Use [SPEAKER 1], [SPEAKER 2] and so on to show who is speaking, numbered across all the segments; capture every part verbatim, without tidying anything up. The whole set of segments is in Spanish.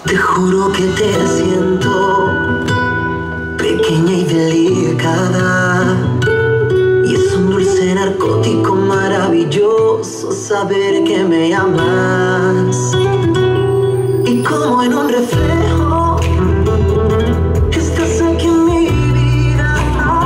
[SPEAKER 1] Te juro que te siento pequeña y delicada, y es un dulce narcótico maravilloso saber que me amas. Y como en un reflejo estás aquí en mi vida.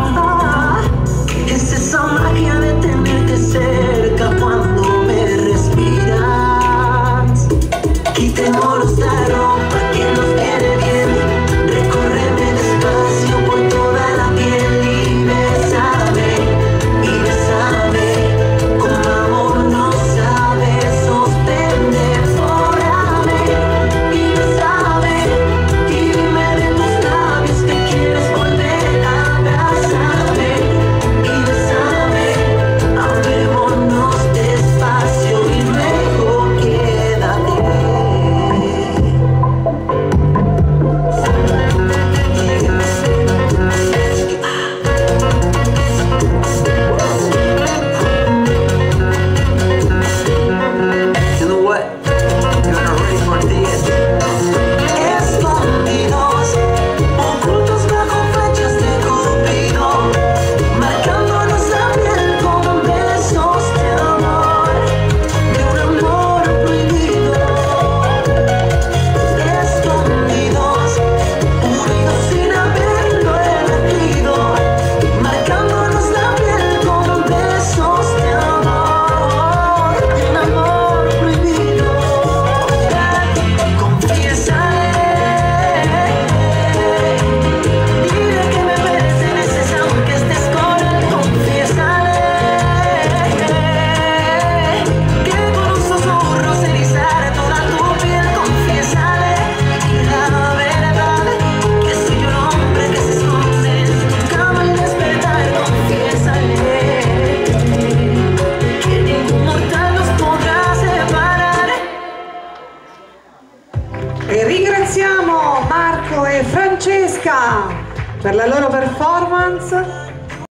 [SPEAKER 1] Es esa magia de tenerte cerca cuando me respiras. Quitémonos la ropa que nos viene bien. Recórreme despacio por toda la piel y bésame, y bésame como amor no sabe sostener. Órame y bésame, y dime de tus labios que quieres volver a abrazarme, y bésame, hablémonos despacio y luego quédate. You know what? You're not ready for this. Escondidos, ocultos bajo flechas de Cupido, marcándonos la piel con besos de amor, de un amor prohibido. Escondidos, unidos sin haberlo elegido, marcándonos la piel con besos de amor, de un amor prohibido. Confiésale, dile que me perteneces aunque estés con él. Confiésale que con un susurro se erizará toda tu piel. Confiésale la verdad, que soy un hombre que se esconde en tu cama al despertar. Confiésale que ningún mortal nos podrá separar.
[SPEAKER 2] E ringraziamo Marco e Francesca per la loro performance.